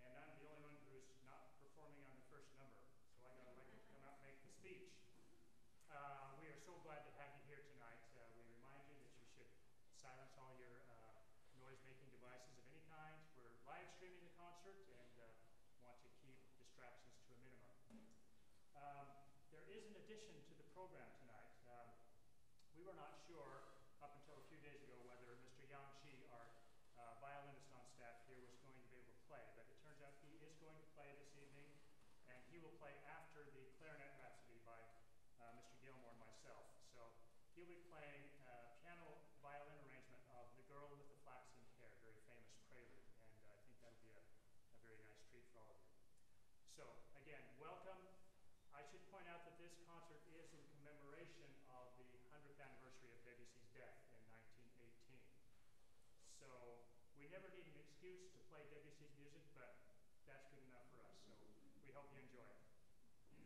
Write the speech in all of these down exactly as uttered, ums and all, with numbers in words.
and I'm the only one who's not performing on the first number, so I got elected to come out and make the speech. Uh, we are so glad to have you here tonight. Uh, we remind you that you should silence all your uh, noise-making devices of any kind. We're live streaming the concert and uh, want to keep distractions to a minimum. Um, there is an addition to the program tonight. Um, we were not sure up until a few days ago whether Mister Yang Shi, our uh, violinist on staff here, was going to be able to play, but it turns out he is going to play this evening, and he will play after the Clarinet Rhapsody by uh, Mister Gilmore and myself. So he'll be playing a piano violin arrangement of The Girl with the Flaxen Hair, very famous prelude, and uh, I think that'll be a, a very nice treat for all of you. So again, welcome. I should point out that this concert is in commemoration of the hundredth anniversary of Debussy's death in nineteen eighteen. So we never need an excuse to play Debussy's music, but that's good enough for us. So we hope you enjoy it.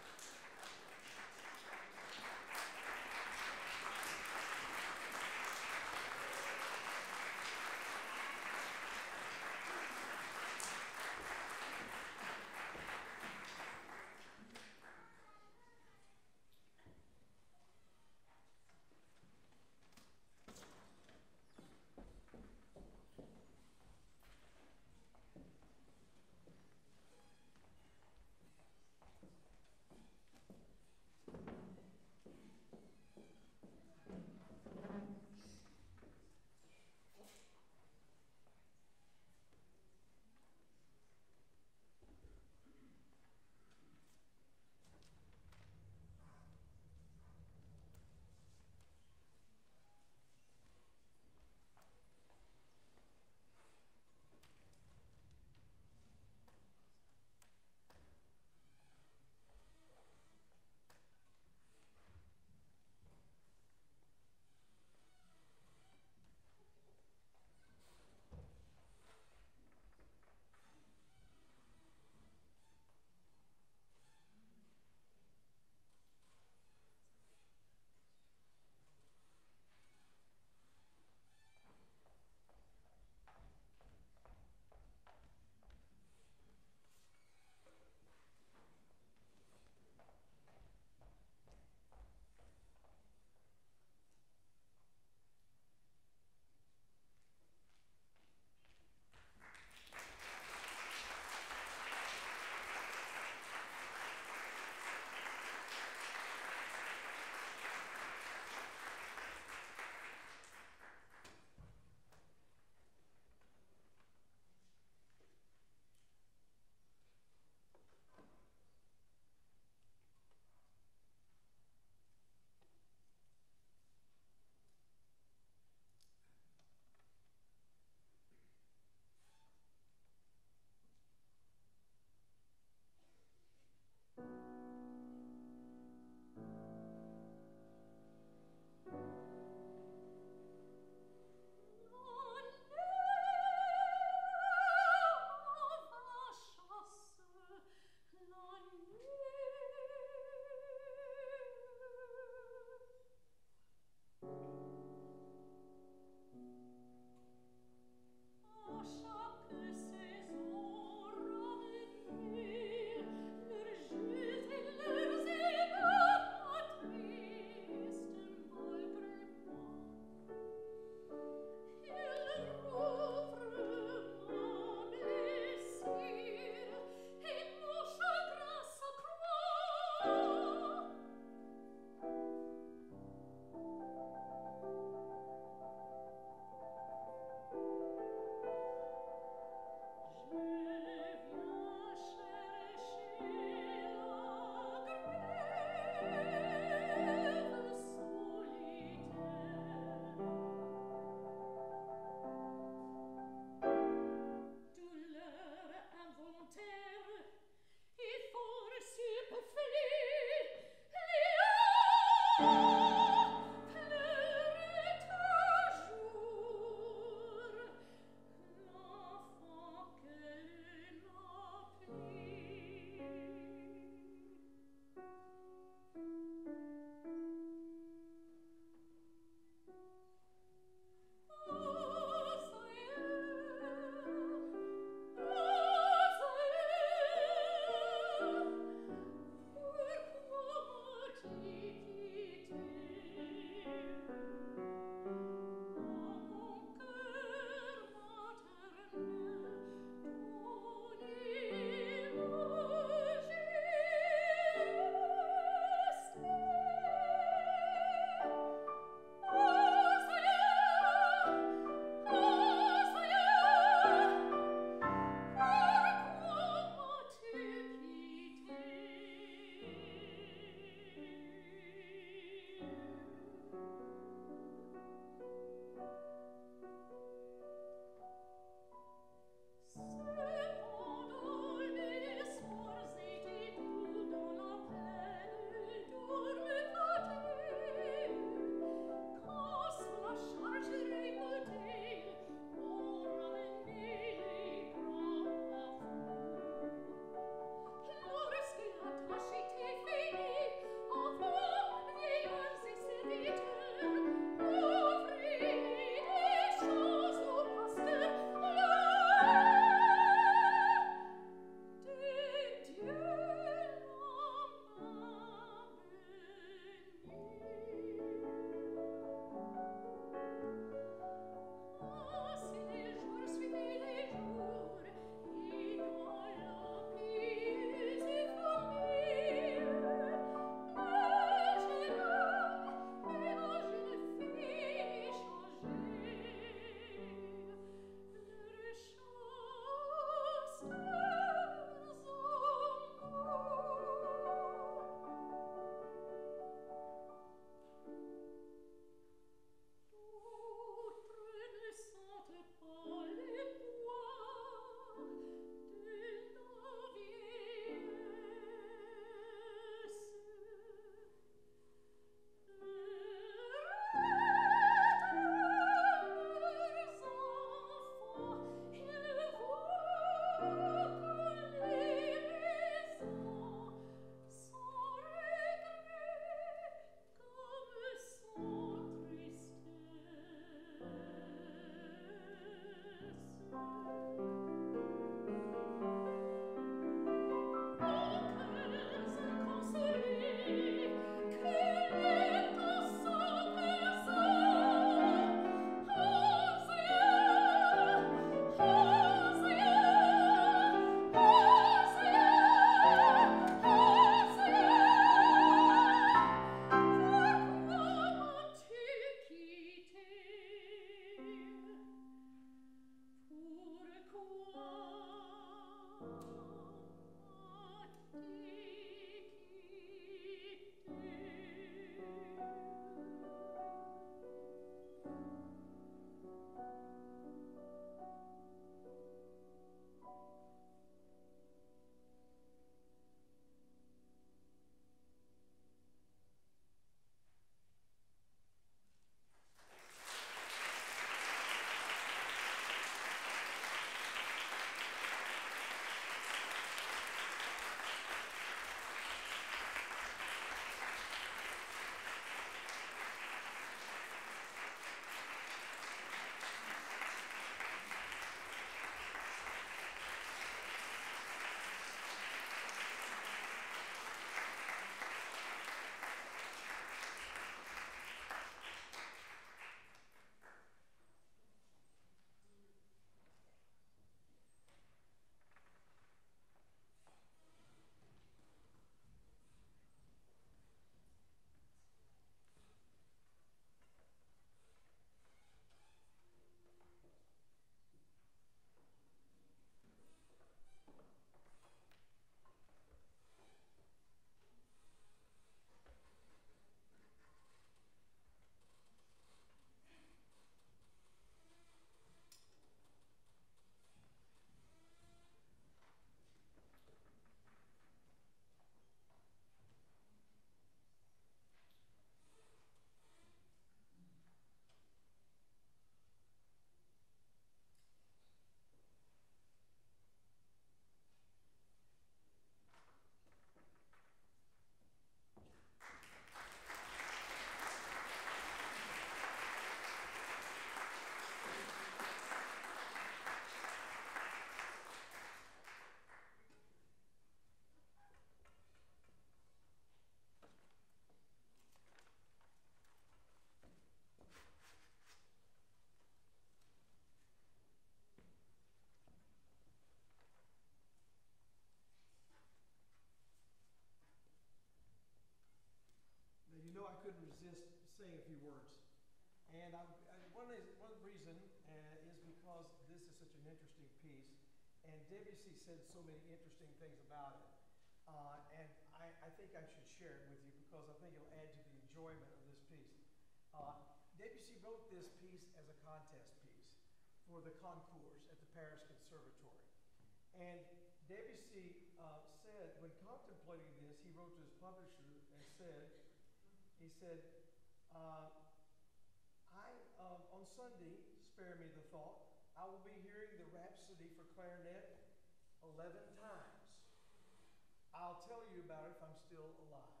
just saying a few words. And I'm, I, one, is, one reason uh, is because this is such an interesting piece, and Debussy said so many interesting things about it. Uh, and I, I think I should share it with you because I think it'll add to the enjoyment of this piece. Uh, Debussy wrote this piece as a contest piece for the concours at the Paris Conservatory. And Debussy uh, said, when contemplating this, he wrote to his publisher and said, he said, uh, I, uh, on Sunday, spare me the thought, I will be hearing the Rhapsody for clarinet eleven times. I'll tell you about it if I'm still alive.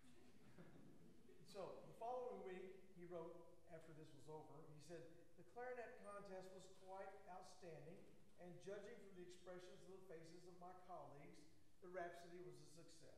So the following week, he wrote, after this was over, he said, the clarinet contest was quite outstanding, and judging from the expressions of the faces of my colleagues, the Rhapsody was a success.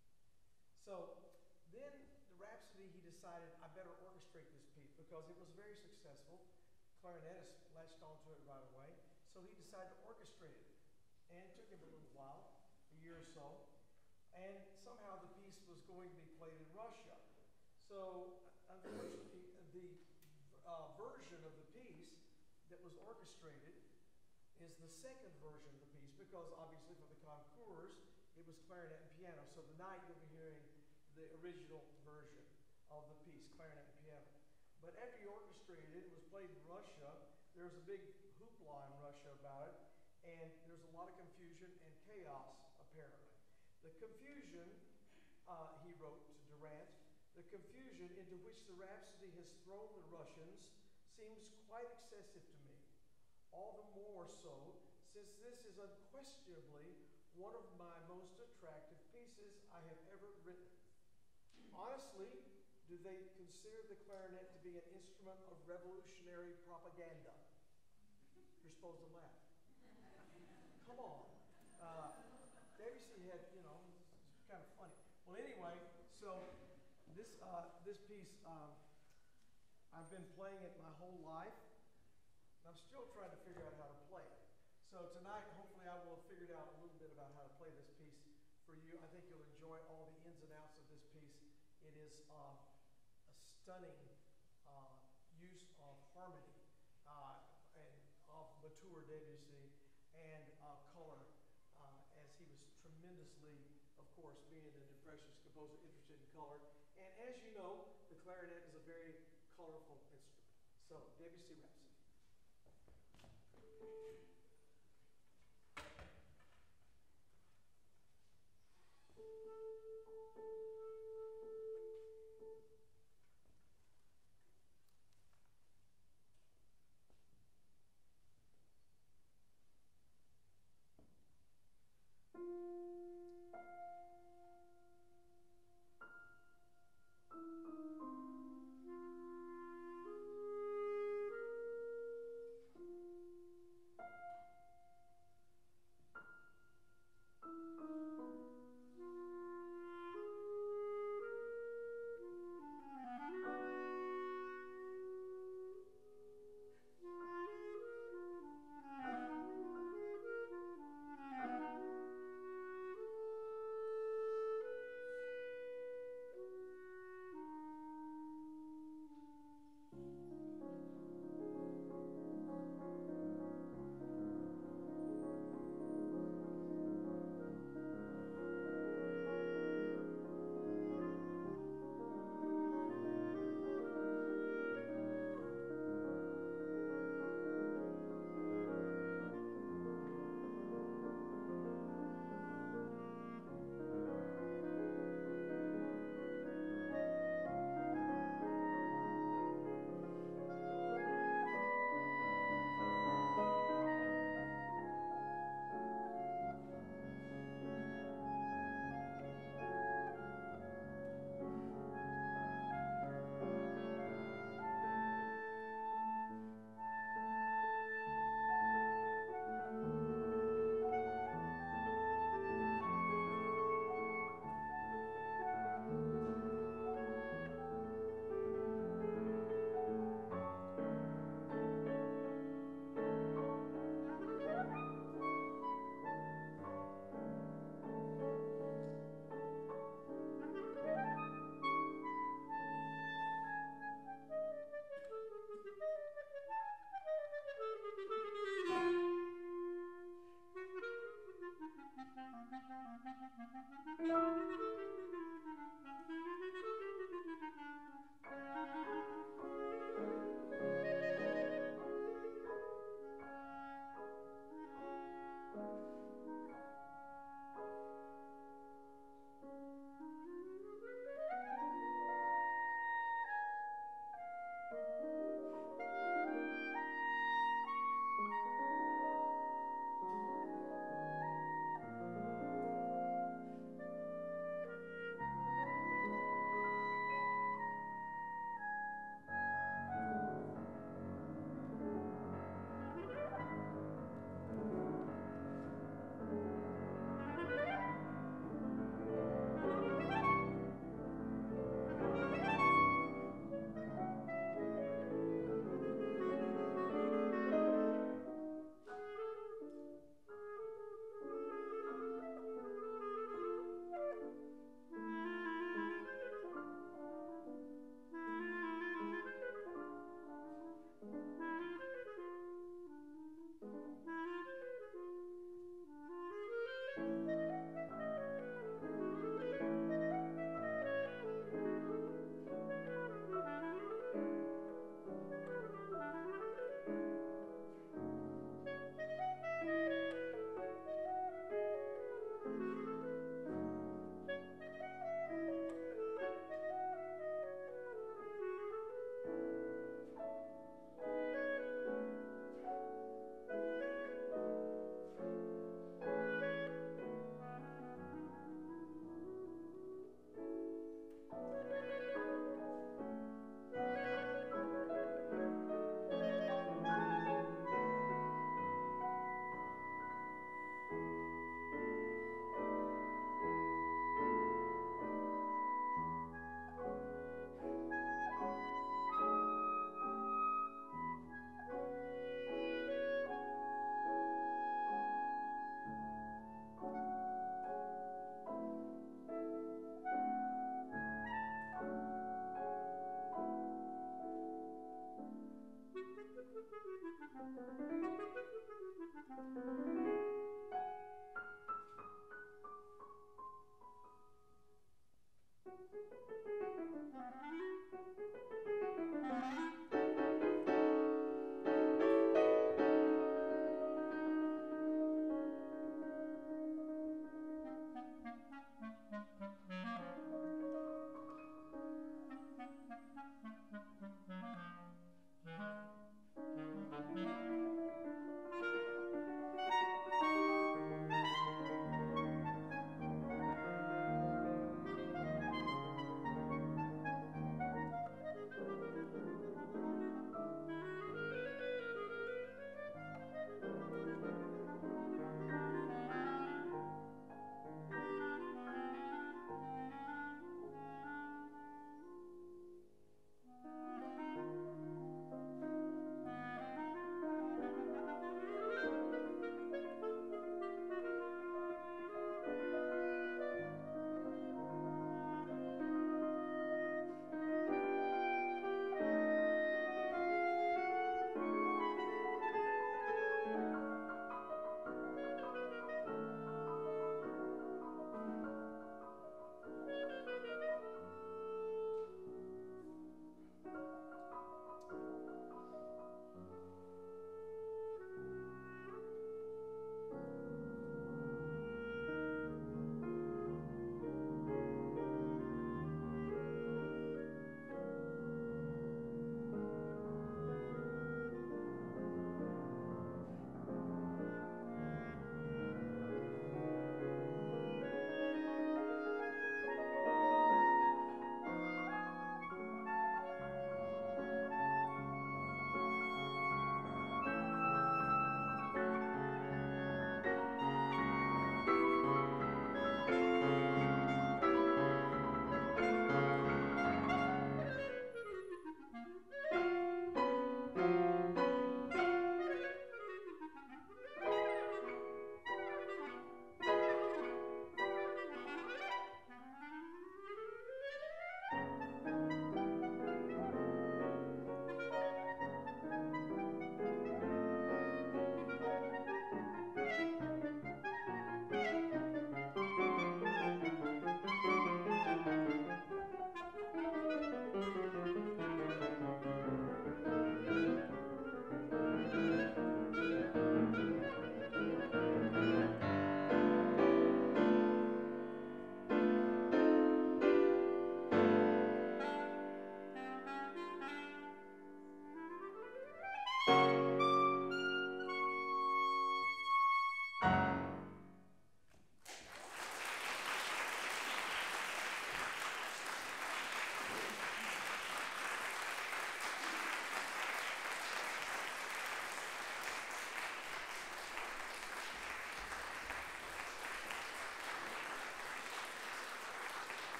So then the Rhapsody, he decided, I better orchestrate this piece because it was very successful. Clarinetist latched onto it right away. So he decided to orchestrate it. And it took him a little while, a year or so. And somehow the piece was going to be played in Russia. So unfortunately, the uh, version of the piece that was orchestrated is the second version of the piece because obviously for the concours, it was clarinet and piano. So tonight you'll be hearing the original version of the piece, clarinet and piano. But after he orchestrated it, it was played in Russia. There was a big hoopla in Russia about it, and there's a lot of confusion and chaos, apparently. The confusion, uh, he wrote to Durant, the confusion into which the Rhapsody has thrown the Russians seems quite excessive to me. All the more so, since this is unquestionably one of my most attractive pieces I have ever written. Honestly, do they consider the clarinet to be an instrument of revolutionary propaganda? You're supposed to laugh. Come on. Uh, Debussy had, you know, it's kind of funny. Well, anyway, so this, uh, this piece, um, I've been playing it my whole life. I'm still trying to figure out how to play it. So tonight, hopefully I will have figured out a little bit about how to play this piece for you. I think you'll enjoy all the ins and outs of this piece. It is uh, a stunning uh, use of harmony uh, and of mature Debussy and uh, color, uh, as he was tremendously, of course, being an impressionist composer, interested in color. And as you know, the clarinet is a very colorful instrument. So, Debussy Rhapsody.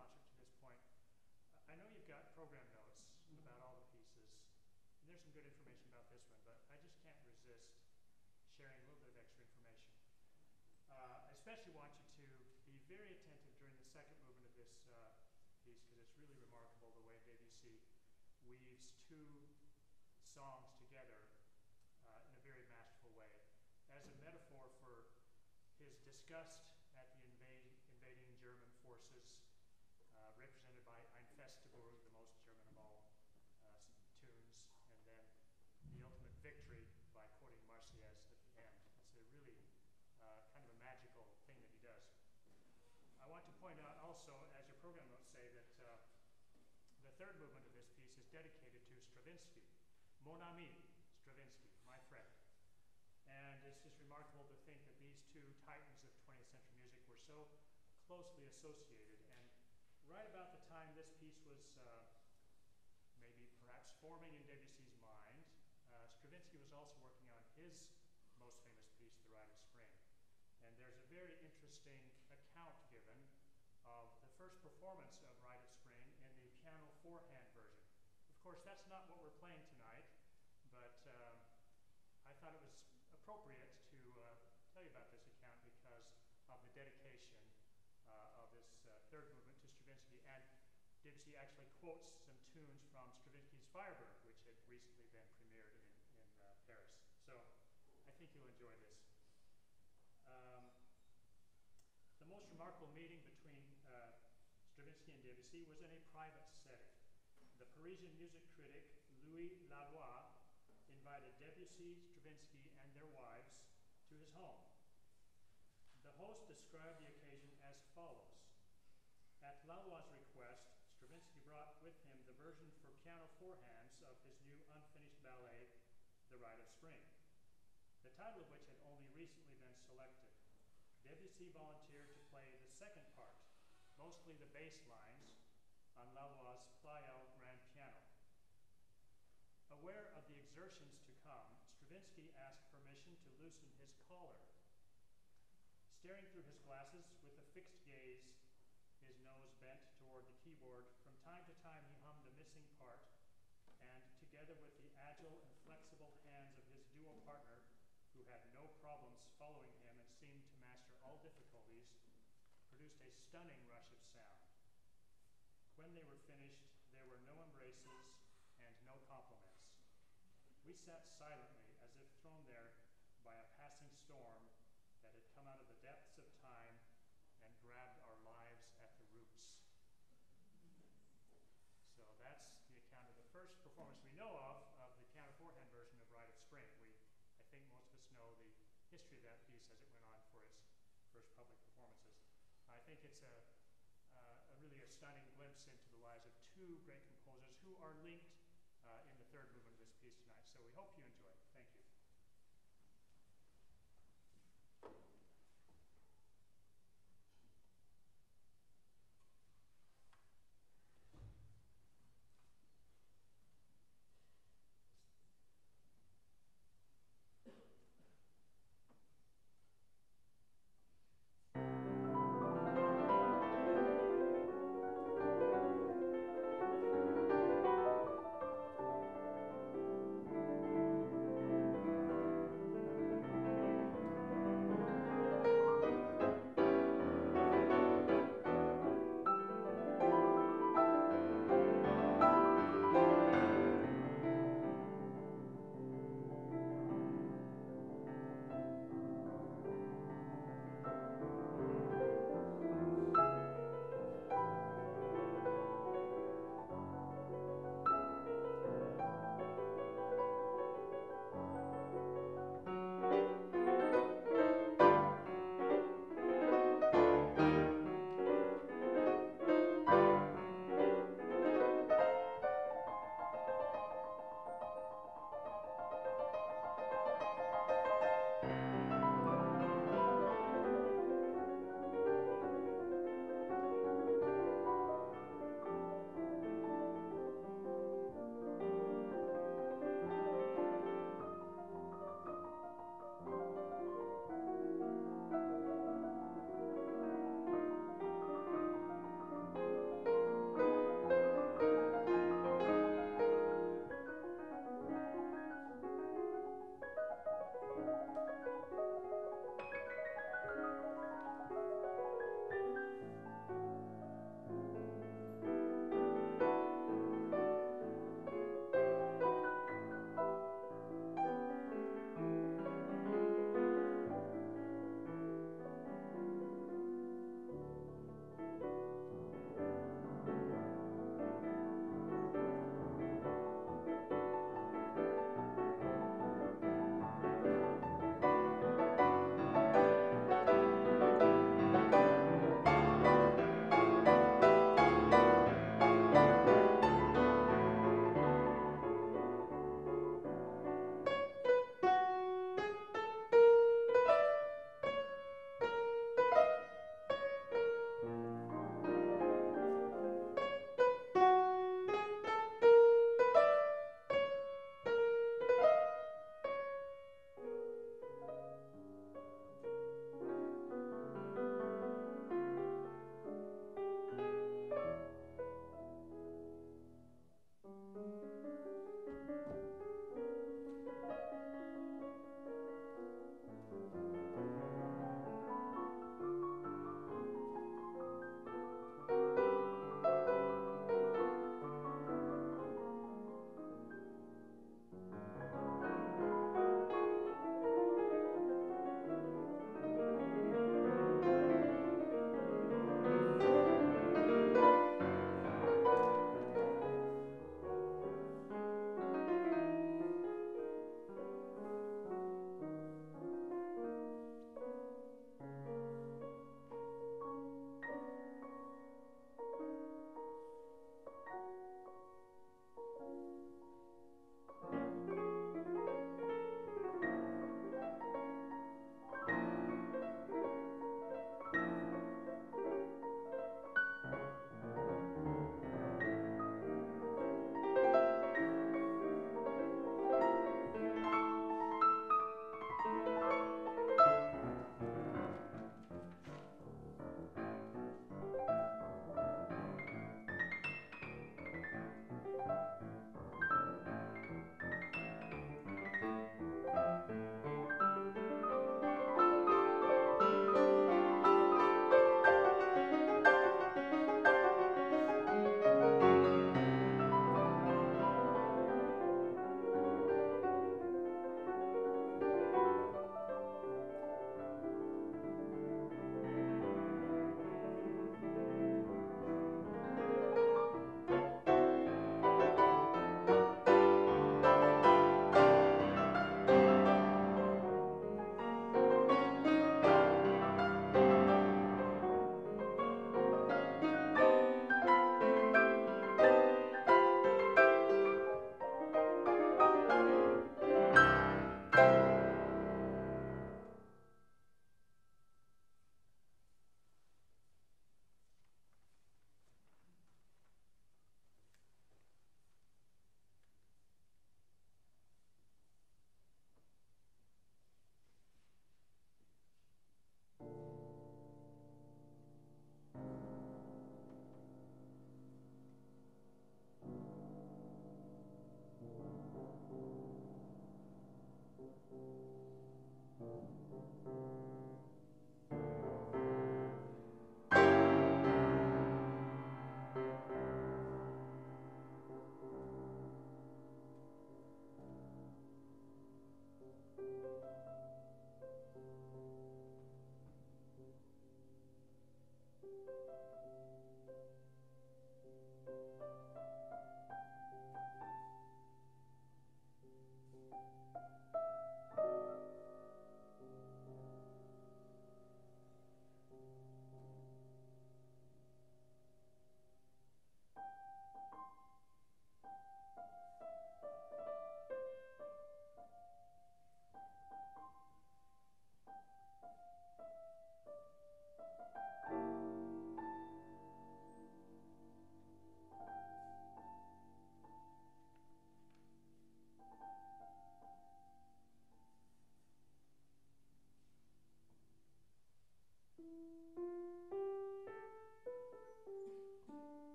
concert to this point. I know you've got program notes about all the pieces, and there's some good information about this one, but I just can't resist sharing a little bit of extra information. Uh, I especially want you to be very attentive during the second movement of this uh, piece, because it's really remarkable the way Debussy weaves two songs together uh, in a very masterful way. As a metaphor for his disgust at the invade, invading German forces, uh, represented by Ein Festgeburg, the most German of all uh, tunes, and then the ultimate victory by quoting Marseillaise at the end. It's a really uh, kind of a magical thing that he does. I want to point out also, as your program notes say, that uh, the third movement of this piece is dedicated to Stravinsky, mon ami, Stravinsky, my friend. And it's just remarkable to think that these two titans of twentieth century music were so closely associated. And right about the time this piece was uh, maybe perhaps forming in Debussy's mind, uh, Stravinsky was also working on his most famous piece, The Rite of Spring. And there's a very interesting account given of the first performance of Rite of Spring in the piano four-hand version. Of course, that's not what we're playing tonight, but uh, I thought it was appropriate to uh, tell you about this account because of the dedication uh, of this uh, third movement to Stravinsky. And Debussy actually quotes some tunes from Stravinsky's Firebird, which had recently been premiered in, in uh, Paris. So I think you'll enjoy this. Um, the most remarkable meeting between uh, Stravinsky and Debussy was in a private setting. The Parisian music critic Louis Lavoie invited Debussy, Stravinsky, and their wives to his home. The host described the occasion as follows. At Lavoie's request, Stravinsky brought with him the version for piano four hands of his new unfinished ballet, The Rite of Spring, the title of which had only recently been selected. Debussy volunteered to play the second part, mostly the bass lines, on Lavoie's Pleyel grand piano. Aware of the exertions to come, Stravinsky asked permission to loosen his collar. Staring through his glasses with a fixed gaze, his nose bent toward the keyboard, from time to time he hummed a missing part, and together with the agile and flexible hands of his duo partner, who had no problems following him and seemed to master all difficulties, produced a stunning rush of sound. When they were finished, there were no embraces and no compliments. We sat silently, as if thrown there by a passing storm that had come out of the depths of time and grabbed our lives at the roots. So that's the account of the first performance we know of of the piano four-hand version of Rite of Spring. We, I think most of us know the history of that piece as it went on for its first public performances. I think it's a, uh, a really a stunning glimpse into the lives of two great composers who are linked uh, in the third movement of this piece tonight. So we hope you enjoy it. Thank you.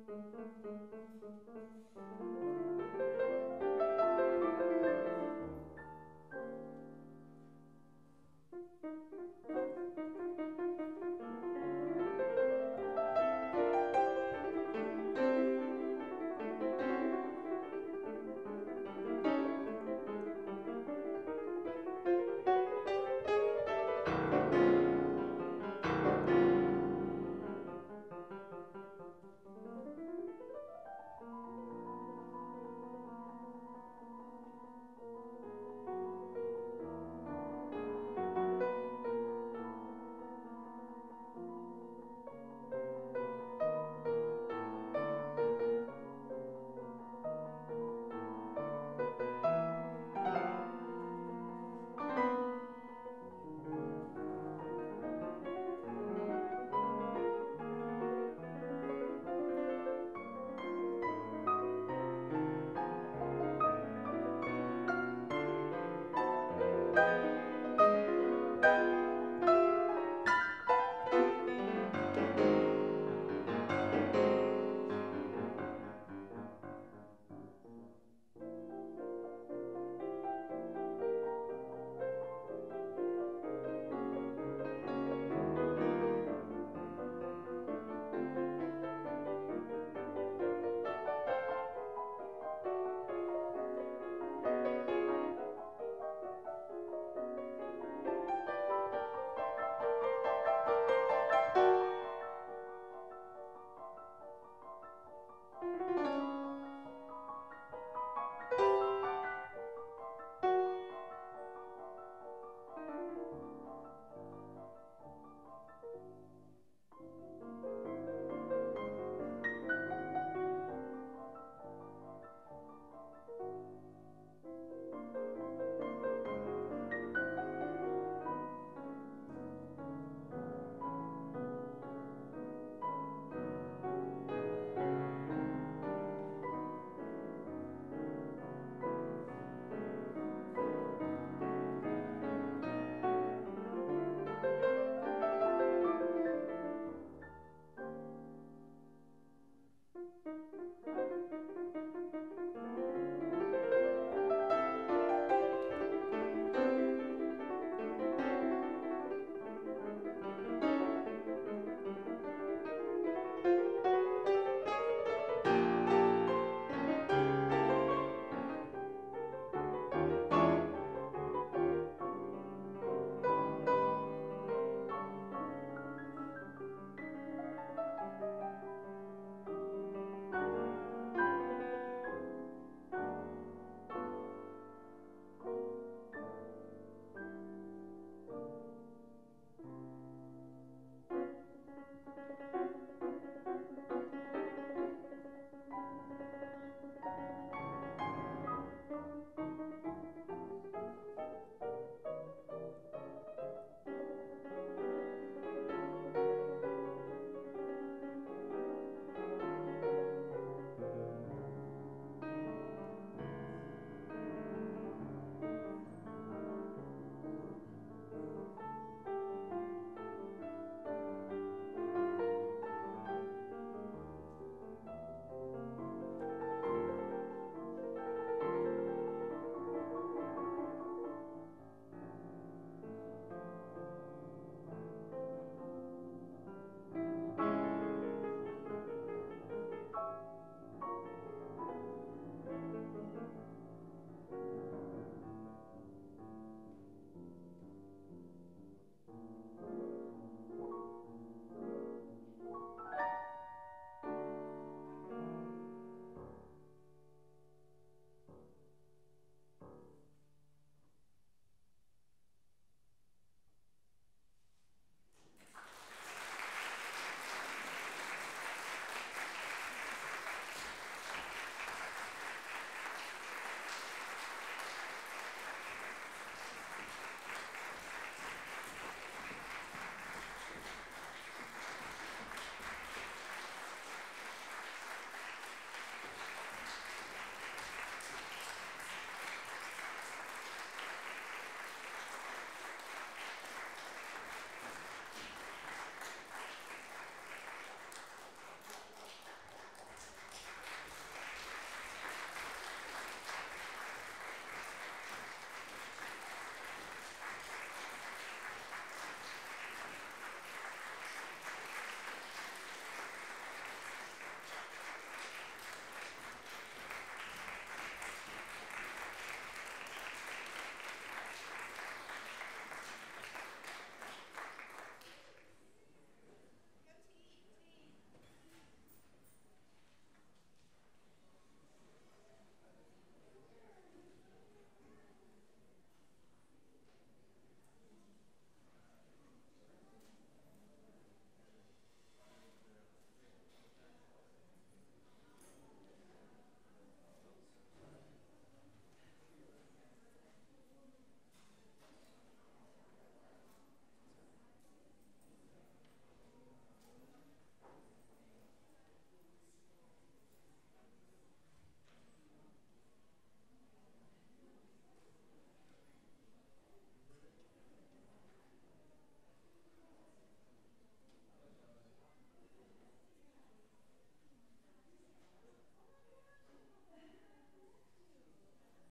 Thank you.